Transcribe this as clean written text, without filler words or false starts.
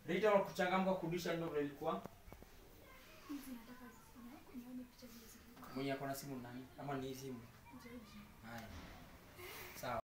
Rita wa kuchangamka kurudisha ndio vile ilikuwa. Mwenye akona simu nani? Ama ni simu? Haya. Sawa.